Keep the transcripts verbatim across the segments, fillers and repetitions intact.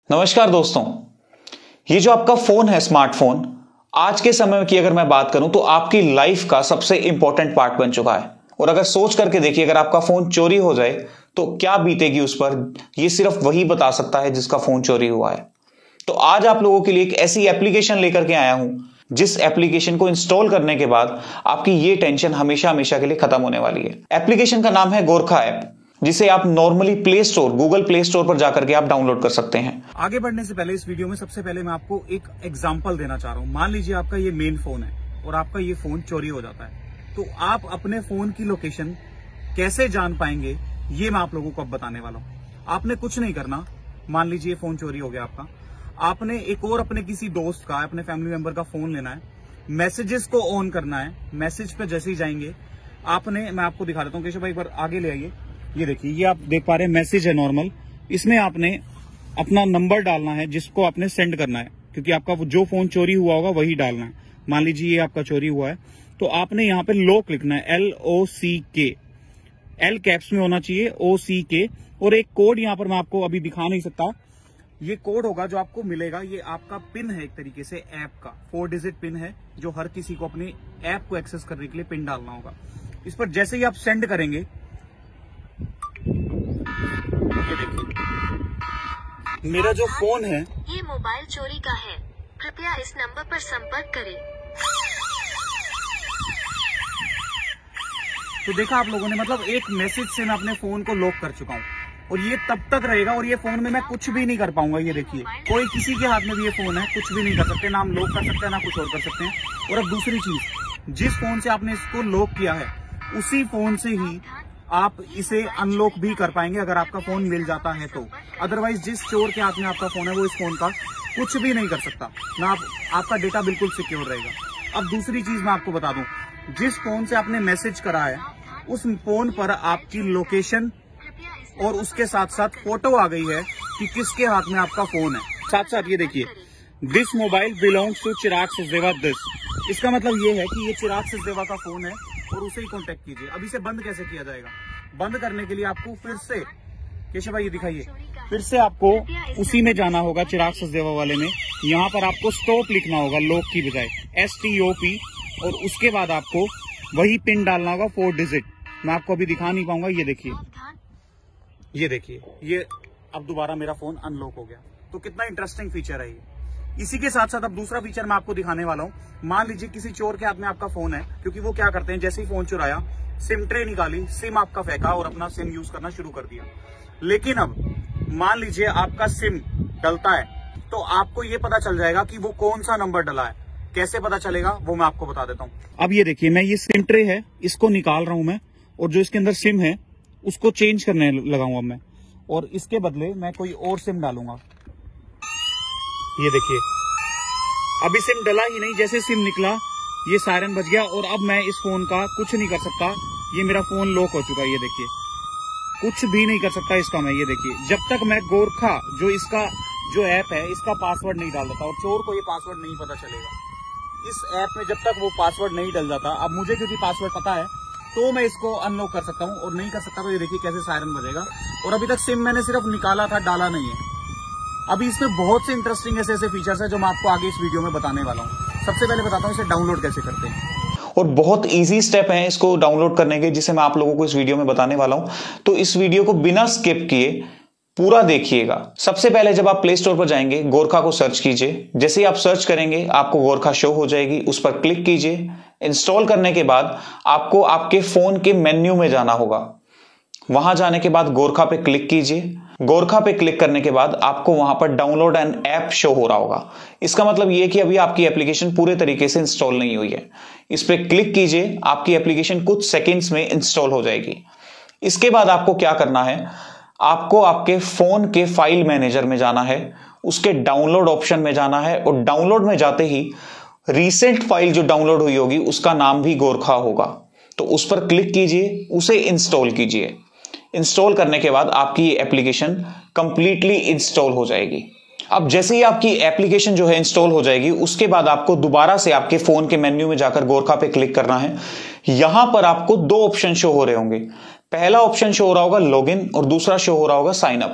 नमस्कार दोस्तों, ये जो आपका फोन है स्मार्टफोन, आज के समय की अगर मैं बात करूं तो आपकी लाइफ का सबसे इंपॉर्टेंट पार्ट बन चुका है। और अगर सोच करके देखिए, अगर आपका फोन चोरी हो जाए तो क्या बीतेगी उस पर, ये सिर्फ वही बता सकता है जिसका फोन चोरी हुआ है। तो आज आप लोगों के लिए एक ऐसी एप्लीकेशन लेकर के आया हूं जिस एप्लीकेशन को इंस्टॉल करने के बाद आपकी ये टेंशन हमेशा हमेशा के लिए खत्म होने वाली है। एप्लीकेशन का नाम है गोरखा ऐप, जिसे आप normally play store Google play store पर जाकर के आप डाउनलोड कर सकते हैं। आगे बढ़ने से पहले इस वीडियो में सबसे पहले मैं आपको एक एग्जांपल देना चाह रहा हूं। मान लीजिए आपका ये मेन फोन है और आपका ये फोन चोरी हो जाता है, तो आप अपने फोन की लोकेशन कैसे जान पाएंगे, ये मैं आप लोगों को अब बताने वाला हूं। आपने कुछ नहीं करना। मान लीजिए फोन चोरी हो गया आपका, आपने एक और अपने किसी दोस्त का, अपने फैमिली मेंबर का फोन लेना है, मैसेजेस को ऑन करना है। मैसेज पे जैसे ही जाएंगे आपने, मैं आपको दिखा देता हूँ, केशव भाई पर आगे ले आइए। ये देखिए, ये आप देख पा रहे हैं मैसेज है नॉर्मल। इसमें आपने अपना नंबर डालना है जिसको आपने सेंड करना है, क्योंकि आपका जो फोन चोरी हुआ होगा वही डालना है। मान लीजिए ये आपका चोरी हुआ है, तो आपने यहाँ पे लॉक लिखना है, एल ओ सी के, एल कैप्स में होना चाहिए, ओ सी के। और एक कोड यहाँ पर मैं आपको अभी दिखा नहीं सकता, ये कोड होगा जो आपको मिलेगा। ये आपका पिन है एक तरीके से ऐप का, फोर डिजिट पिन है जो हर किसी को अपनी ऐप को एक्सेस करने के लिए पिन डालना होगा। इस पर जैसे ही आप सेंड करेंगे, ये देखिए मेरा जो फोन है, ये मोबाइल चोरी का है, कृपया इस नंबर पर संपर्क करें। तो देखा आप लोगों ने, मतलब एक मैसेज से मैं अपने फोन को लॉक कर चुका हूँ और ये तब तक रहेगा और ये फोन में मैं कुछ भी नहीं कर पाऊंगा। ये देखिए, कोई किसी के हाथ में भी ये फोन है, कुछ भी नहीं कर सकते, ना हम लॉक कर सकते हैं ना कुछ और कर सकते हैं। और अब दूसरी चीज, जिस फोन से आपने इसको लॉक किया है उसी फोन से ही आप इसे अनलॉक भी कर पाएंगे अगर आपका फोन मिल जाता है तो। अदरवाइज जिस चोर के हाथ में आपका फोन है वो इस फोन का कुछ भी नहीं कर सकता, ना आप, आपका डेटा बिल्कुल सिक्योर रहेगा। अब दूसरी चीज मैं आपको बता दूं, जिस फोन से आपने मैसेज करा है उस फोन पर आपकी लोकेशन और उसके साथ साथ फोटो आ गई है कि किसके हाथ में आपका फोन है। साथ साथ ये देखिए, this mobile belongs to Chirag Sachdeva this. इसका मतलब ये है कि ये चिराग सचदेवा का फोन है और उसे ही कांटेक्ट कीजिए। अब इसे बंद कैसे किया जाएगा? बंद करने के लिए आपको फिर से, केशव भाई ये दिखाइए, फिर से आपको उसी में जाना होगा, चिराग सचदेवा वाले में। यहाँ पर आपको स्टॉप लिखना होगा लॉक की बजाय, एस टी ओ पी, और उसके बाद आपको वही पिन डालना होगा, फोर डिजिट। मैं आपको अभी दिखा नहीं पाऊंगा। ये देखिए, ये देखिए, ये अब दोबारा मेरा फोन अनलॉक हो गया। तो कितना इंटरेस्टिंग फीचर है ये। इसी के साथ साथ अब दूसरा फीचर मैं आपको दिखाने वाला हूँ। मान लीजिए किसी चोर के हाथ में आपका फोन है, क्योंकि वो क्या करते हैं, जैसे ही फोन चुराया, सिम ट्रे निकाली, सिम आपका फेंका और अपना सिम यूज करना शुरू कर दिया। लेकिन अब मान लीजिए आपका सिम डलता है, तो आपको ये पता चल जाएगा कि वो कौन सा नंबर डला है। कैसे पता चलेगा वो मैं आपको बता देता हूँ। अब ये देखिए, मैं ये सिम ट्रे है, इसको निकाल रहा हूं मैं, और जो इसके अंदर सिम है उसको चेंज करने लगा हूं अब मैं, और इसके बदले मैं कोई और सिम डालूंगा। ये देखिए, अभी सिम डला ही नहीं, जैसे सिम निकला ये सायरन बज गया और अब मैं इस फोन का कुछ नहीं कर सकता। ये मेरा फोन लॉक हो चुका है। ये देखिए, कुछ भी नहीं कर सकता इसका मैं। ये देखिए, जब तक मैं गोरखा जो इसका जो ऐप है इसका पासवर्ड नहीं डाल देता, और चोर को ये पासवर्ड नहीं पता चलेगा इस ऐप में, जब तक वो पासवर्ड नहीं डल जाता। अब मुझे क्योंकि पासवर्ड पता है तो मैं इसको अनलॉक कर सकता हूँ, और नहीं कर सकता तो ये देखिए कैसे सायरन बजेगा। और अभी तक सिम मैंने सिर्फ निकाला था, डाला नहीं है। अभी इसमें बहुत से इंटरेस्टिंग ऐसे ऐसे फीचर्स है जो मैं आपको आगे इस वीडियो में बताने वाला हूँ। सबसे पहले बताता हूँ इसे डाउनलोड कैसे करते हैं। और बहुत इजी स्टेप हैं इसको डाउनलोड करने के, जिसे मैं आप लोगों को इस वीडियो में बताने वाला हूं। तो इस वीडियो को बिना स्किप किए पूरा देखिएगा। सबसे पहले जब आप प्ले स्टोर पर जाएंगे, गोरखा को सर्च कीजिए। जैसे ही आप सर्च करेंगे आपको गोरखा शो हो जाएगी, उस पर क्लिक कीजिए। इंस्टॉल करने के बाद आपको आपके फोन के मेन्यू में जाना होगा। वहां जाने के बाद गोरखा पे क्लिक कीजिए। गोरखा पे क्लिक करने के बाद आपको वहां पर डाउनलोड एन ऐप शो हो रहा होगा। इसका मतलब यह कि अभी आपकी एप्लीकेशन पूरे तरीके से इंस्टॉल नहीं हुई है। इस पे क्लिक कीजिए, आपकी एप्लीकेशन कुछ सेकंड्स में इंस्टॉल हो जाएगी। इसके बाद आपको क्या करना है, आपको आपके फोन के फाइल मैनेजर में जाना है, उसके डाउनलोड ऑप्शन में जाना है, और डाउनलोड में जाते ही रीसेंट फाइल जो डाउनलोड हुई होगी उसका नाम भी गोरखा होगा, तो उस पर क्लिक कीजिए, उसे इंस्टॉल कीजिए। इंस्टॉल करने के बाद आपकी ये एप्लीकेशन कंप्लीटली इंस्टॉल हो जाएगी। अब जैसे ही आपकी एप्लीकेशन जो है इंस्टॉल हो जाएगी, उसके बाद आपको दोबारा से आपके फोन के मेन्यू में जाकर गोरखा पे क्लिक करना है। यहां पर आपको दो ऑप्शन शो हो रहे होंगे। पहला ऑप्शन शो हो रहा होगा लॉगिन और दूसरा शो हो रहा होगा साइन अप।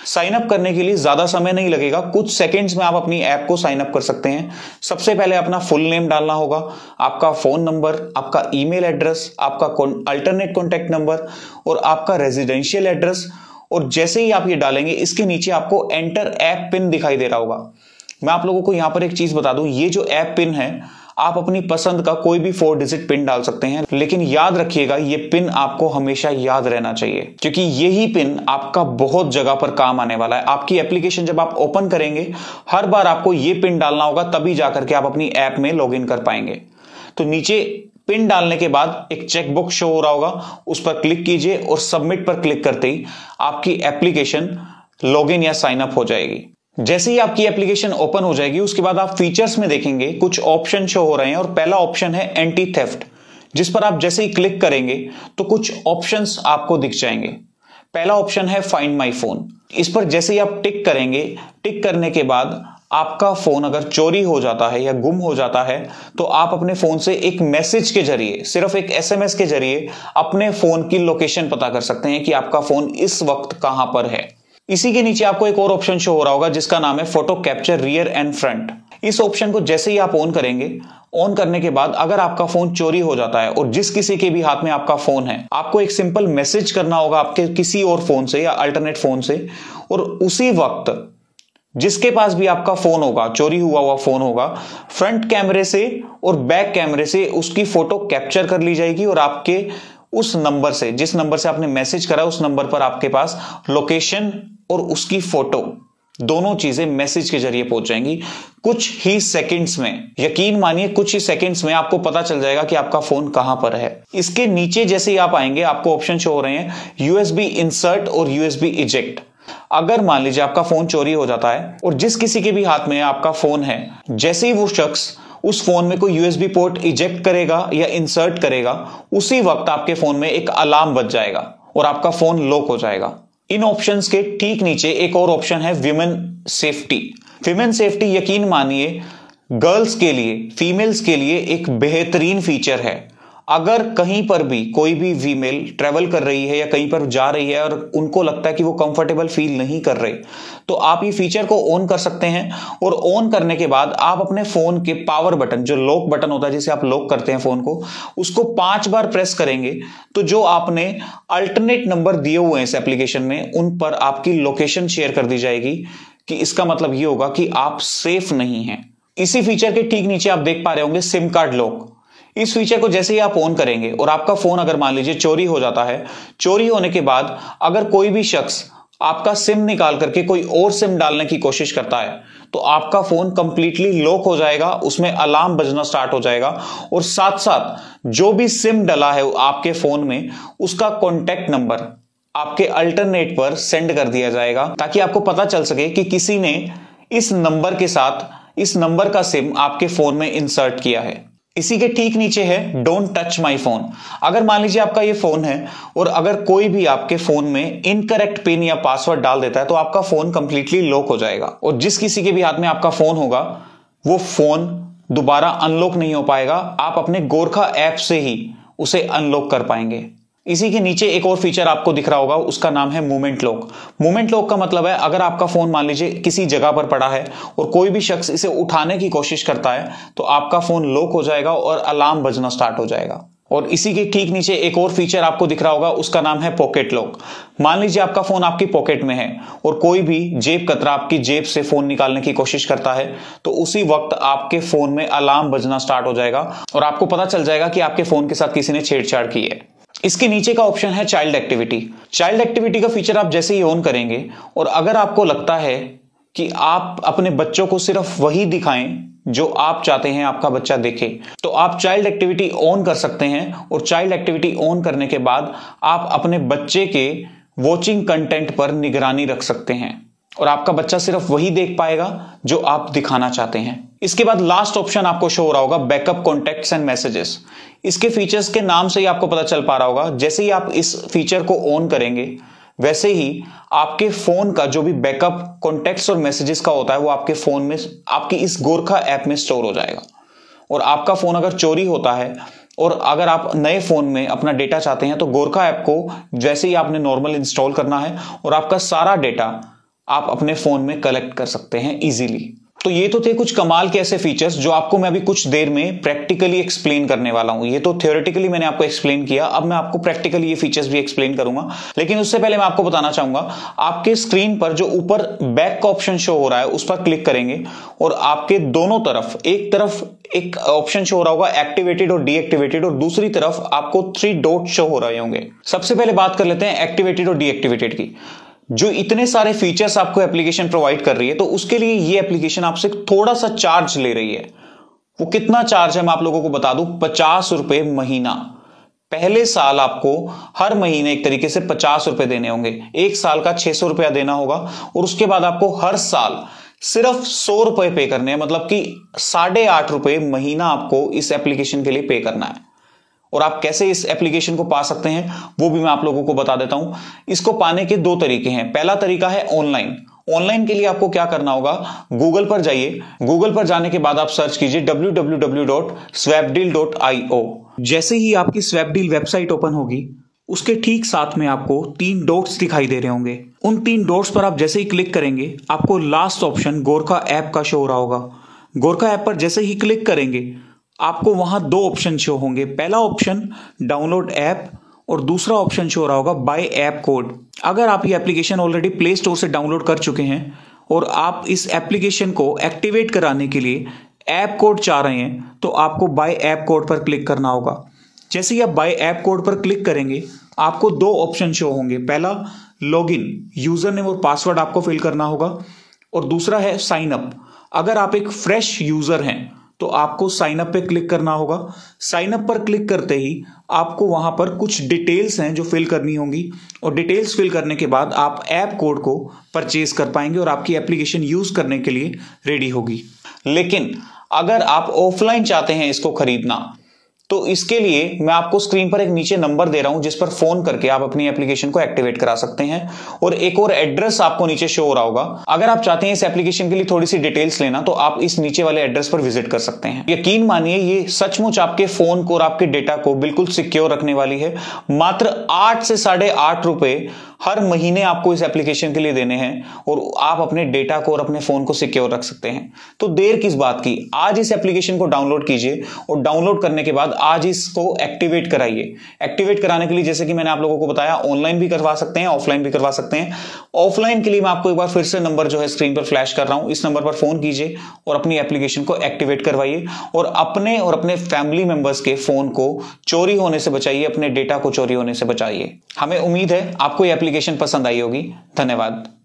साइन अप करने के लिए ज्यादा समय नहीं लगेगा, कुछ सेकंड्स में आप अपनी ऐप को साइन अप कर सकते हैं। सबसे पहले अपना फुल नेम डालना होगा, आपका फोन नंबर, आपका ईमेल एड्रेस, आपका अल्टरनेट कॉन्टैक्ट नंबर और आपका रेजिडेंशियल एड्रेस। और जैसे ही आप ये डालेंगे इसके नीचे आपको एंटर ऐप पिन दिखाई दे रहा होगा। मैं आप लोगों को यहां पर एक चीज बता दूं, ये जो ऐप पिन है आप अपनी पसंद का कोई भी फोर डिजिट पिन डाल सकते हैं, लेकिन याद रखिएगा ये पिन आपको हमेशा याद रहना चाहिए, क्योंकि यही पिन आपका बहुत जगह पर काम आने वाला है। आपकी एप्लीकेशन जब आप ओपन करेंगे हर बार आपको ये पिन डालना होगा, तभी जाकर के आप अपनी ऐप में लॉगिन कर पाएंगे। तो नीचे पिन डालने के बाद एक चेकबॉक्स शो हो रहा होगा, उस पर क्लिक कीजिए और सबमिट पर क्लिक करते ही आपकी एप्लीकेशन लॉगिन या साइन अप हो जाएगी। जैसे ही आपकी एप्लीकेशन ओपन हो जाएगी उसके बाद आप फीचर्स में देखेंगे कुछ ऑप्शन शो हो रहे हैं, और पहला ऑप्शन है एंटी थेफ्ट, जिस पर आप जैसे ही क्लिक करेंगे तो कुछ ऑप्शंस आपको दिख जाएंगे। पहला ऑप्शन है फाइंड माय फोन, इस पर जैसे ही आप टिक करेंगे, टिक करने के बाद आपका फोन अगर चोरी हो जाता है या गुम हो जाता है तो आप अपने फोन से एक मैसेज के जरिए, सिर्फ एक एसएमएस के जरिए अपने फोन की लोकेशन पता कर सकते हैं कि आपका फोन इस वक्त कहां पर है। इसी के नीचे आपको एक और ऑप्शन शो हो रहा होगा जिसका नाम है photo capture rear and front. इस ऑप्शन को जैसे ही आप ऑन करेंगे, ऑन करने के बाद अगर आपका फोन चोरी हो जाता है और जिस किसी के भी हाथ में आपका फोन है, आपको एक सिंपल मैसेज करना होगा आपके किसी और फोन से या अल्टरनेट फोन से, और उसी वक्त जिसके पास भी आपका फोन होगा, चोरी हुआ हुआ फोन होगा, फ्रंट कैमरे से और बैक कैमरे से उसकी फोटो कैप्चर कर ली जाएगी और आपके उस नंबर से, जिस नंबर से आपने मैसेज करा, उस नंबर पर आपके पास लोकेशन और उसकी फोटो दोनों चीजें मैसेज के जरिए पहुंच जाएंगी कुछ ही सेकंड्स में। यकीन मानिए कुछ ही सेकंड्स में आपको पता चल जाएगा कि आपका फोन कहां पर है। इसके नीचे जैसे ही आप आएंगे आपको ऑप्शन शो हो रहे हैं यूएसबी इंसर्ट और यूएसबी इजेक्ट। अगर मान लीजिए आपका फोन चोरी हो जाता है और जिस किसी के भी हाथ में आपका फोन है, जैसे ही वो शख्स उस फोन में कोई यूएसबी पोर्ट इजेक्ट करेगा या इंसर्ट करेगा, उसी वक्त आपके फोन में एक अलार्म बज जाएगा और आपका फोन लॉक हो जाएगा। इन ऑप्शंस के ठीक नीचे एक और ऑप्शन है विमेन सेफ्टी। विमेन सेफ्टी यकीन मानिए गर्ल्स के लिए, फीमेल्स के लिए एक बेहतरीन फीचर है। अगर कहीं पर भी कोई भी फीमेल ट्रेवल कर रही है या कहीं पर जा रही है और उनको लगता है कि वो कंफर्टेबल फील नहीं कर रहे, तो आप ये फीचर को ऑन कर सकते हैं। और ऑन करने के बाद आप अपने फोन के पावर बटन, जो लॉक बटन होता है जिसे आप लॉक करते हैं फोन को, उसको पांच बार प्रेस करेंगे तो जो आपने अल्टरनेट नंबर दिए हुए हैं इस एप्लीकेशन में, उन पर आपकी लोकेशन शेयर कर दी जाएगी, कि इसका मतलब ये होगा कि आप सेफ नहीं हैं। इसी फीचर के ठीक नीचे आप देख पा रहे होंगे सिम कार्ड लॉक। इस फीचर को जैसे ही आप ऑन करेंगे और आपका फोन अगर मान लीजिए चोरी हो जाता है, चोरी होने के बाद अगर कोई भी शख्स आपका सिम निकाल करके कोई और सिम डालने की कोशिश करता है तो आपका फोन कंप्लीटली लॉक हो जाएगा, उसमें अलार्म बजना स्टार्ट हो जाएगा और साथ साथ जो भी सिम डला है आपके फोन में उसका कॉन्टैक्ट नंबर आपके अल्टरनेट पर सेंड कर दिया जाएगा, ताकि आपको पता चल सके कि किसी ने इस नंबर के साथ इस नंबर का सिम आपके फोन में इंसर्ट किया है। इसी के ठीक नीचे है डोंट टच माय फोन। अगर मान लीजिए आपका ये फोन है और अगर कोई भी आपके फोन में इनकरेक्ट पिन या पासवर्ड डाल देता है तो आपका फोन कंप्लीटली लॉक हो जाएगा और जिस किसी के भी हाथ में आपका फोन होगा वो फोन दोबारा अनलॉक नहीं हो पाएगा। आप अपने गोरखा ऐप से ही उसे अनलॉक कर पाएंगे। इसी के नीचे एक और फीचर आपको दिख रहा होगा, उसका नाम है मूवमेंट लॉक। मूवमेंट लॉक का मतलब है अगर आपका फोन मान लीजिए किसी जगह पर पड़ा है और कोई भी शख्स इसे उठाने की कोशिश करता है तो आपका फोन लॉक हो जाएगा और अलार्म बजना स्टार्ट हो जाएगा। और इसी के ठीक नीचे एक और फीचर आपको दिख रहा होगा, उसका नाम है पॉकेट लॉक। मान लीजिए आपका फोन आपकी पॉकेट में है और कोई भी जेब कतरा आपकी जेब से फोन निकालने की कोशिश करता है तो उसी वक्त आपके फोन में अलार्म बजना स्टार्ट हो जाएगा और आपको पता चल जाएगा कि आपके फोन के साथ किसी ने छेड़छाड़ की है। इसके नीचे का ऑप्शन है चाइल्ड एक्टिविटी। चाइल्ड एक्टिविटी का फीचर आप जैसे ही ऑन करेंगे और अगर आपको लगता है कि आप अपने बच्चों को सिर्फ वही दिखाएं जो आप चाहते हैं आपका बच्चा देखे, तो आप चाइल्ड एक्टिविटी ऑन कर सकते हैं। और चाइल्ड एक्टिविटी ऑन करने के बाद आप अपने बच्चे के वॉचिंग कंटेंट पर निगरानी रख सकते हैं और आपका बच्चा सिर्फ वही देख पाएगा जो आप दिखाना चाहते हैं। इसके बाद लास्ट ऑप्शन आपको शो हो रहा होगा बैकअप कॉन्टैक्ट्स एंड मैसेजेस। इसके फीचर्स के नाम से ही आपको पता चल पा रहा होगा, जैसे ही आप इस फीचर को ऑन करेंगे वैसे ही आपके फोन का जो भी बैकअप कॉन्टैक्ट्स और मैसेजेस का होता है वो आपके फोन में, आपकी इस गोरखा ऐप में स्टोर हो जाएगा। और आपका फोन अगर चोरी होता है और अगर आप नए फोन में अपना डेटा चाहते हैं तो गोरखा ऐप को जैसे ही आपने नॉर्मल इंस्टॉल करना है और आपका सारा डेटा आप अपने फोन में कलेक्ट कर सकते हैं इजीली। तो ये तो थे कुछ कमाल के ऐसे फीचर्स जो आपको मैं अभी कुछ देर में प्रैक्टिकली एक्सप्लेन करने वाला हूं। ये तो थ्योरेटिकली मैंने आपको एक्सप्लेन किया, अब मैं आपको प्रैक्टिकली ये फीचर्स भी एक्सप्लेन करूंगा। लेकिन उससे पहले मैं आपको बताना चाहूंगा, आपके स्क्रीन पर जो ऊपर बैक का ऑप्शन शो हो रहा है उस पर क्लिक करेंगे और आपके दोनों तरफ, एक तरफ एक ऑप्शन शो हो रहा होगा एक्टिवेटेड और डीएक्टिवेटेड, और दूसरी तरफ आपको थ्री डॉट शो हो रहे होंगे। सबसे पहले बात कर लेते हैं एक्टिवेटेड और डीएक्टिवेटेड की। जो इतने सारे फीचर्स आपको एप्लीकेशन प्रोवाइड कर रही है, तो उसके लिए ये एप्लीकेशन आपसे थोड़ा सा चार्ज ले रही है। वो कितना चार्ज है मैं आप लोगों को बता दूं, पचास रुपए महीना। पहले साल आपको हर महीने एक तरीके से पचास रुपए देने होंगे, एक साल का छह सौ रुपया देना होगा, और उसके बाद आपको हर साल सिर्फ सौ रुपए पे करने हैं, मतलब कि साढ़े आठ रुपए महीना आपको इस एप्लीकेशन के लिए पे करना है। और आप कैसे इस एप्लीकेशन को पा सकते हैं वो भी मैं आप लोगों को बता देता हूं। इसको पाने के दो तरीके हैं। पहला तरीका है ऑनलाइन। ऑनलाइन के लिए आपको क्या करना होगा, गूगल पर जाइए। गूगल पर जाने के बाद आप सर्च कीजिए W W W dot Swapdeal dot I O. जैसे ही आपकी स्वैपडील वेबसाइट ओपन होगी, उसके ठीक साथ में आपको तीन डॉट्स दिखाई दे रहे होंगे। उन तीन डॉट्स पर आप जैसे ही क्लिक करेंगे, आपको लास्ट ऑप्शन गोरखा ऐप का शो हो रहा होगा। गोरखा ऐप पर जैसे ही क्लिक करेंगे, आपको वहां दो ऑप्शन शो होंगे। पहला ऑप्शन डाउनलोड ऐप और दूसरा ऑप्शन शो हो रहा होगा बाय ऐप कोड। अगर आप ये एप्लीकेशन ऑलरेडी प्ले स्टोर से डाउनलोड कर चुके हैं और आप इस एप्लीकेशन को एक्टिवेट कराने के लिए ऐप कोड चाह रहे हैं, तो आपको बाय ऐप कोड पर क्लिक करना होगा। जैसे ही आप बाय ऐप कोड पर क्लिक करेंगे, आपको दो ऑप्शन शो होंगे। पहला लॉगिन, यूजर नेम और पासवर्ड आपको फिल करना होगा, और दूसरा है साइन अप। अगर आप एक फ्रेश यूजर हैं तो आपको साइन अप पे क्लिक करना होगा। साइन अप पर क्लिक करते ही आपको वहां पर कुछ डिटेल्स हैं जो फिल करनी होंगी, और डिटेल्स फिल करने के बाद आप ऐप कोड को परचेज कर पाएंगे और आपकी एप्लीकेशन यूज करने के लिए रेडी होगी। लेकिन अगर आप ऑफलाइन चाहते हैं इसको खरीदना, तो इसके लिए मैं आपको स्क्रीन पर एक नीचे नंबर दे रहा हूं जिस पर फोन करके आप अपनी एप्लीकेशन को एक्टिवेट करा सकते हैं, और एक और एड्रेस आपको नीचे शो हो रहा होगा। अगर आप चाहते हैं इस एप्लीकेशन के लिए थोड़ी सी डिटेल्स लेना, तो आप इस नीचे वाले एड्रेस पर विजिट कर सकते हैं। यकीन मानिए ये सचमुच आपके फोन को और आपके डेटा को बिल्कुल सिक्योर रखने वाली है। मात्र आठ से साढ़े आठ रुपए हर महीने आपको इस एप्लीकेशन के लिए देने हैं, और आप अपने डेटा को और अपने फोन को सिक्योर रख सकते हैं। तो देर किस बात की, आज इस एप्लीकेशन को डाउनलोड कीजिए, और डाउनलोड करने के बाद आज इसको एक्टिवेट कराइए। एक्टिवेट कराने के लिए जैसे कि मैंने आप लोगों को बताया, ऑनलाइन भी करवा सकते हैं, ऑफलाइन भी करवा सकते हैं। ऑफलाइन के लिए मैं आपको एक बार फिर से नंबर जो है स्क्रीन पर फ्लैश कर रहा हूं, इस नंबर पर फोन कीजिए और अपनी एप्लीकेशन को एक्टिवेट करवाइए, और अपने और अपने फैमिली मेंबर्स के फोन को चोरी होने से बचाइए, अपने डेटा को चोरी होने से बचाइए। हमें उम्मीद है आपको ये एप्लीकेशन पसंद आई होगी। धन्यवाद।